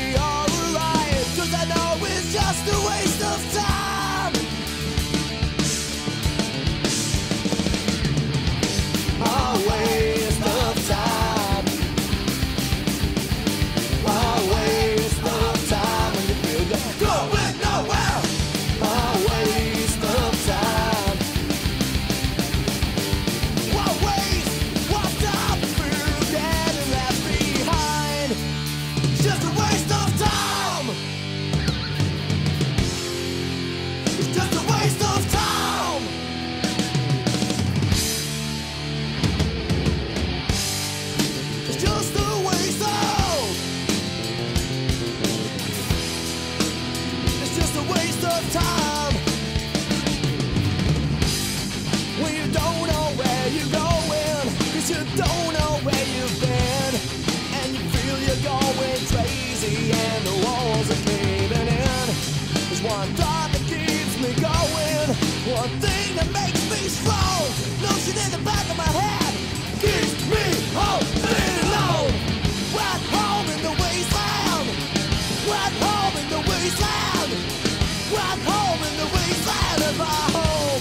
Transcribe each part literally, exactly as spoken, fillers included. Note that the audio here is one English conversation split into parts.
be alright, 'cause I know it's just a waste of time. A waste of time. A waste of time when you feel you're going nowhere. A waste of time. What waste? What time to feel getting left behind? It's just a waste of time. It's just a waste of time. It's just a waste of. It's just a waste of time. When you don't know where you're going, 'cause you don't know where you've been, and you feel you're going crazy and the walls are caving in. There's one thought that keeps me going, one thing that makes me strong. Notion in the back of my head keeps me holding alone. Right home in the wasteland. Right home in the wasteland. Right home in the wasteland of my home.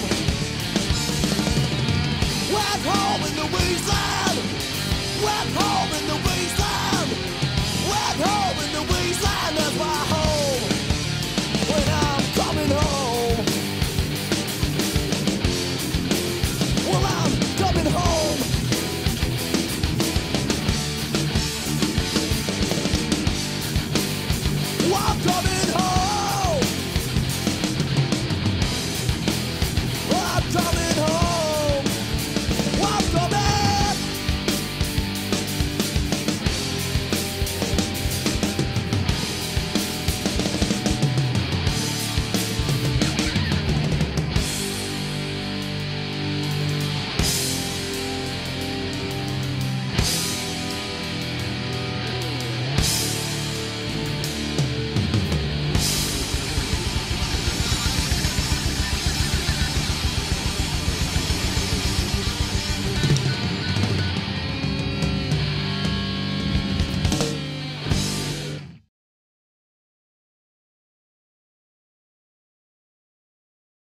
Right home in the wasteland. Right home in the wasteland. Right home in the wasteland of my home. When I'm coming home. Well, I'm coming home. I'm coming home.